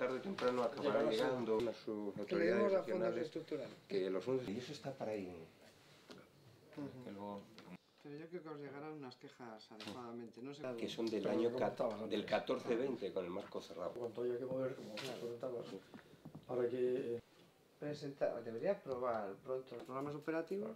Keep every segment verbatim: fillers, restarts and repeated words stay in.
tarde o temprano acabará llegando a sus autoridades nacionales que los fondos, y eso está para ahí. Uh -huh. Que luego... Pero yo creo que os llegarán unas quejas adecuadamente, no sé... Que son del año del catorce veinte con el marco cerrado. Cuanto haya que mover, como comentabas, para que... Presentar, debería aprobar pronto los programas operativos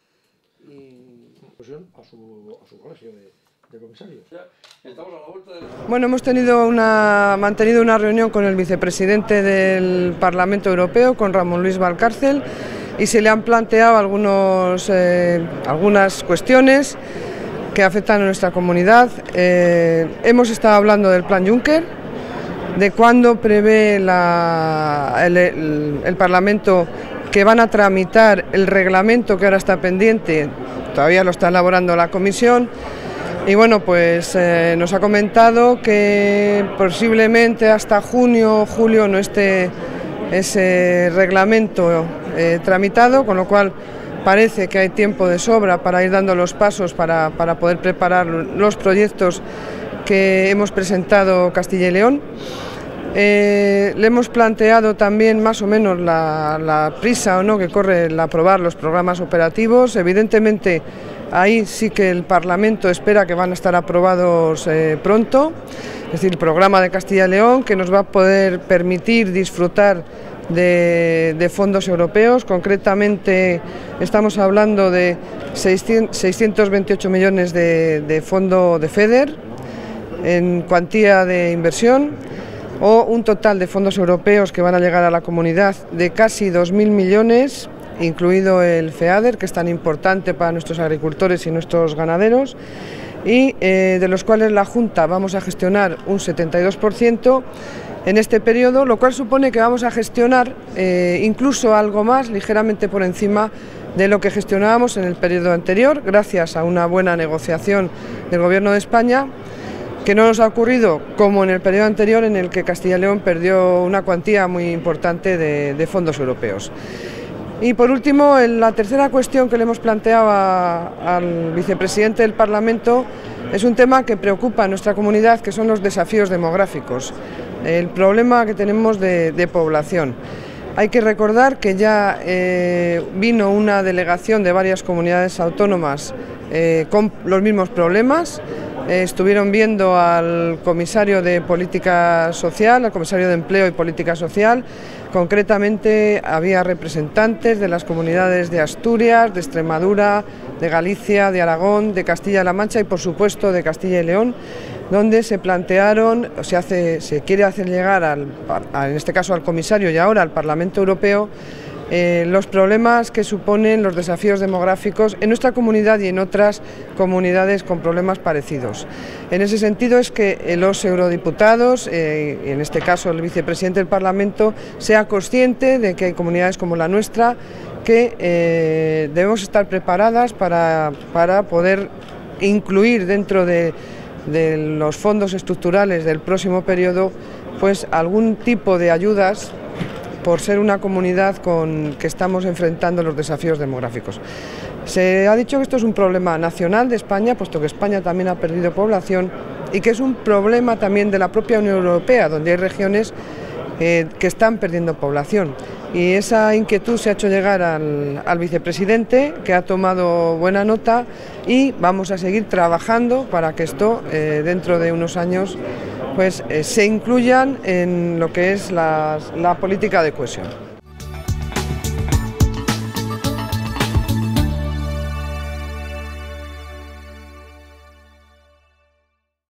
y... a su, a su colegio de, de comisarios. Estamos a la vuelta de... Bueno, hemos tenido una, mantenido una reunión con el vicepresidente del Parlamento Europeo, con Ramón Luis Valcárcel, y se le han planteado algunos, eh, algunas cuestiones que afectan a nuestra comunidad. Eh, hemos estado hablando del Plan Juncker, de cuándo prevé la, el, el, el Parlamento que van a tramitar el reglamento que ahora está pendiente, todavía lo está elaborando la Comisión, y bueno, pues eh, nos ha comentado que posiblemente hasta junio o julio no esté ese reglamento eh, tramitado, con lo cual parece que hay tiempo de sobra para ir dando los pasos para, para poder preparar los proyectos que hemos presentado Castilla y León. Eh, le hemos planteado también más o menos la, la prisa o no que corre el aprobar los programas operativos. Evidentemente ahí sí que el Parlamento espera que van a estar aprobados eh, pronto, es decir, el programa de Castilla y León, que nos va a poder permitir disfrutar de, de fondos europeos. Concretamente estamos hablando de seiscientos veintiocho millones de, de fondo de FEDER en cuantía de inversión, o un total de fondos europeos que van a llegar a la comunidad de casi dos mil millones, incluido el FEADER, que es tan importante para nuestros agricultores y nuestros ganaderos, y eh, de los cuales la Junta vamos a gestionar un setenta y dos por ciento en este periodo, lo cual supone que vamos a gestionar eh, incluso algo más, ligeramente por encima de lo que gestionábamos en el periodo anterior, gracias a una buena negociación del Gobierno de España, que no nos ha ocurrido como en el periodo anterior, en el que Castilla y León perdió una cuantía muy importante de, de fondos europeos. Y por último, la tercera cuestión que le hemos planteado a, al vicepresidente del Parlamento es un tema que preocupa a nuestra comunidad, que son los desafíos demográficos, el problema que tenemos de, de población. Hay que recordar que ya eh, vino una delegación de varias comunidades autónomas eh, con los mismos problemas. Eh, estuvieron viendo al comisario de Política Social, al comisario de Empleo y Política Social. Concretamente había representantes de las comunidades de Asturias, de Extremadura, de Galicia, de Aragón, de Castilla-La Mancha y por supuesto de Castilla y León, donde se plantearon, o se, hace, se quiere hacer llegar, al, a, en este caso al comisario y ahora al Parlamento Europeo, eh, los problemas que suponen los desafíos demográficos en nuestra comunidad y en otras comunidades con problemas parecidos. En ese sentido es que los eurodiputados, eh, y en este caso el vicepresidente del Parlamento, sea consciente de que hay comunidades como la nuestra que eh, debemos estar preparadas para, para poder incluir dentro de de los fondos estructurales del próximo periodo, pues algún tipo de ayudas por ser una comunidad con que estamos enfrentando los desafíos demográficos. Se ha dicho que esto es un problema nacional de España, puesto que España también ha perdido población, y que es un problema también de la propia Unión Europea, donde hay regiones eh, que están perdiendo población. Y esa inquietud se ha hecho llegar al, al vicepresidente, que ha tomado buena nota, y vamos a seguir trabajando para que esto, eh, dentro de unos años, pues, eh, se incluyan en lo que es la, la política de cohesión.